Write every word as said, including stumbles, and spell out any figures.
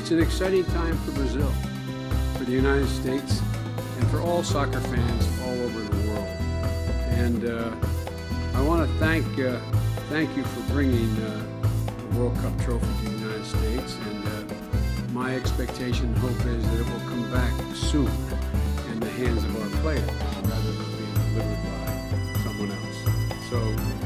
It's an exciting time for Brazil, for the United States, and for all soccer fans all over the world. And uh, I want to thank uh, thank you for bringing uh, the World Cup trophy to the United States. And uh, my expectation and hope is that it will come back soon in the hands of our players rather than being delivered by someone else. So.